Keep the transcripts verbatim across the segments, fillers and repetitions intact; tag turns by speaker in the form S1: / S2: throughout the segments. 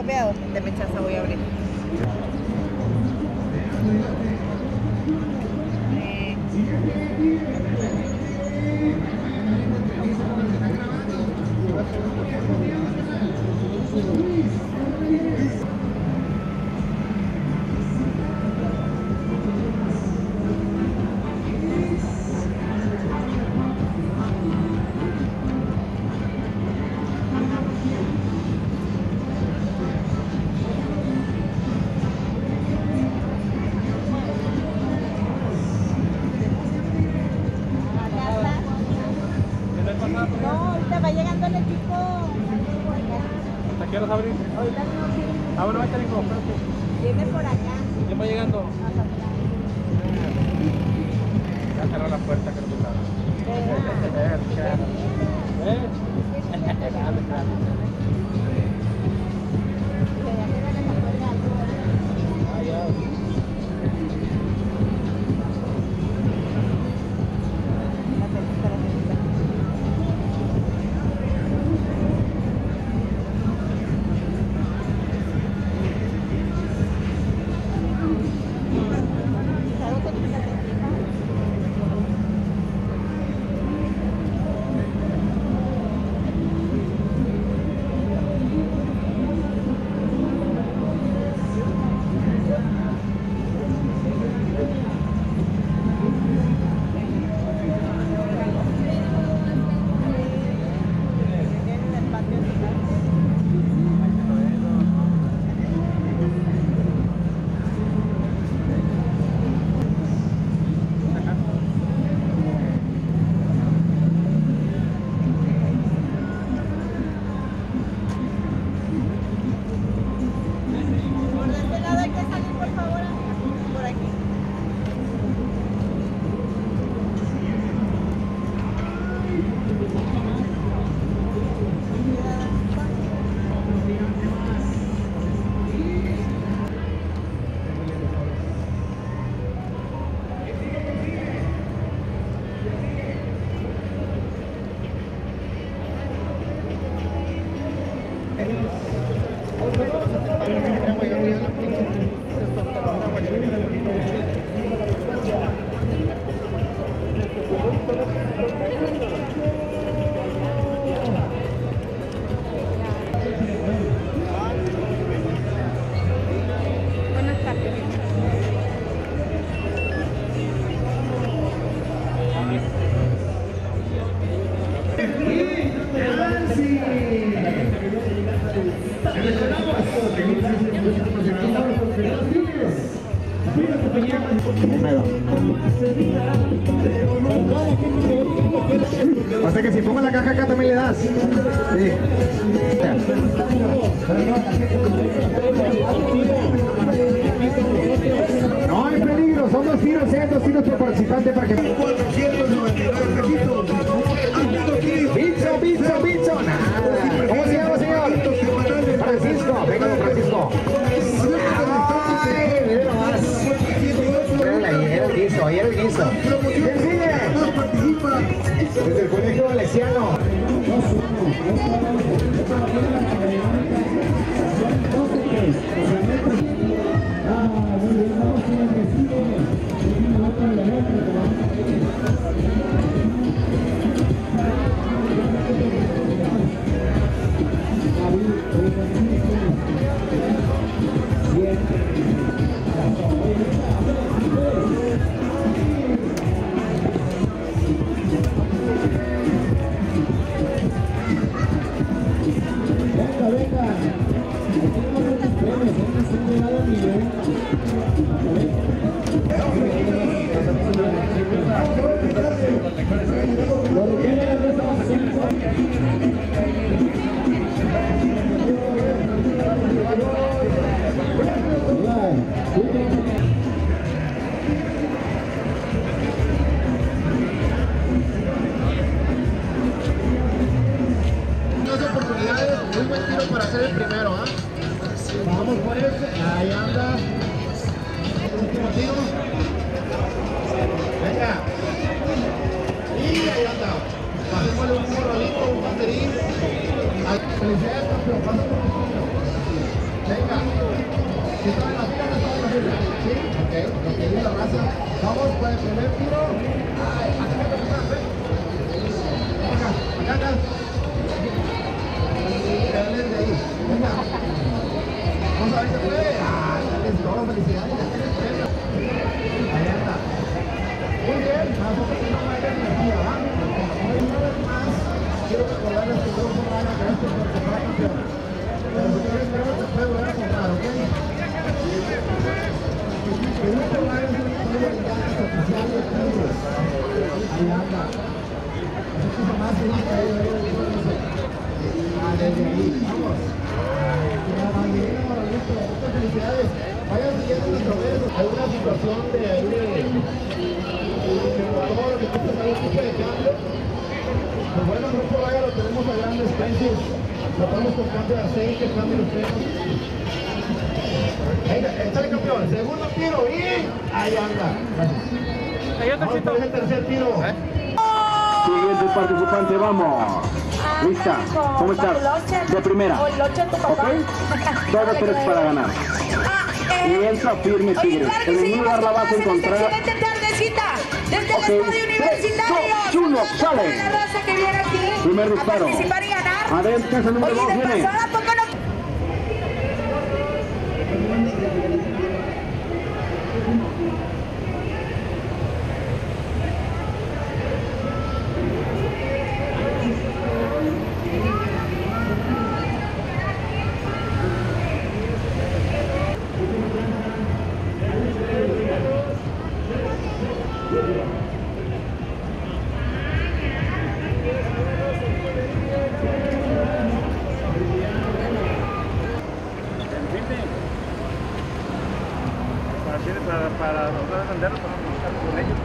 S1: veo, de mechaza voy a abrir. No, ahorita va llegando el equipo.
S2: ¿Hasta qué horas abrir?
S1: Ahorita no tiene.
S2: Ah, bueno, ahí está Nico.
S1: Viene por acá.
S2: ¿Quién va llegando?
S1: Hasta atrás.
S2: Ya cerrar la puerta, creo que está. ¿Eh? Dale, dale. Ah, ya.
S1: Buenas tardes.
S3: O sea que si pongo la caja acá también le das. Sí. No hay peligro, son dos tiros, ¿eh? Dos tiros por participante para que... cuatrocientos noventa y nueve pesitos. Bicho, bicho, bicho. Nada. ¿Cómo se llama, señor? Francisco. Venga, don Francisco. Ay, mira nomás. Era el guiso, ahí era el guiso. ¿Quién sigue? Desde el colegio Valesiano. Dos oportunidades, muy buen tiro para ser el primero, ¿ah? ¿eh? Vamos por ese, ahí anda. Último tiro. Venga. Y ahí anda. Pasémosle un morralito, un banderín. Felicidades, campeón. Pásalo. ¿Sí estaba en la fila o no estaba en la fila? Sí, ok, ok, bien la raza. Vamos para el primer tiro. Ay, acá, acá, acá, ven. Acá, acá, acá. Dale de ahí, venga. Vamos a ver si se puede. Ah, dale todo, felicidades, ya tienes premio. Ahí anda. Muy bien, más o menos no hay energía, ¿va? Una vez más, quiero recordarles que todos van a ganar este campeón. Pero si quieres, creo que se puede volver a comprar, ¿ok? En este lugar es un estudio de ganas oficial de Tigres. Ahí anda. Mucho más feliz que ahí, ah, desde ahí, vamos. La banderina Moralito, muchas felicidades. Vayan siguiendo nuestro redes. Hay una situación de ahí de motor, que tú algún tipo de cambio. Pues bueno, el grupo Vaga lo tenemos a grandes precios. Lo ponemos con cambio de aceite, cambio de frenos. Venga, échale campeón, segundo tiro y ahí anda. Gracias. Vamos por el tercer tiro. ¿Eh?
S4: Siguiente participante, vamos. Lista, ¿cómo estás? De primera. ¿Ok? Todo tres para ganar. Piensa firme, Tigres. En ningún lugar la vas a encontrar.
S5: Desde
S4: Ok,
S5: el estadio
S4: tres,
S5: universitario.
S4: dos, uno, sale.
S5: La raza que viene aquí
S4: Primer disparo.
S5: a participar y ganar.
S4: Adentro, casa número dos
S5: Oye, de
S4: viene.
S5: pasada, ¿por qué no?
S2: Para, para nosotros venderlo, para buscarlo con ellos.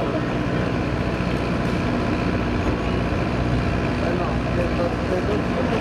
S3: Bueno,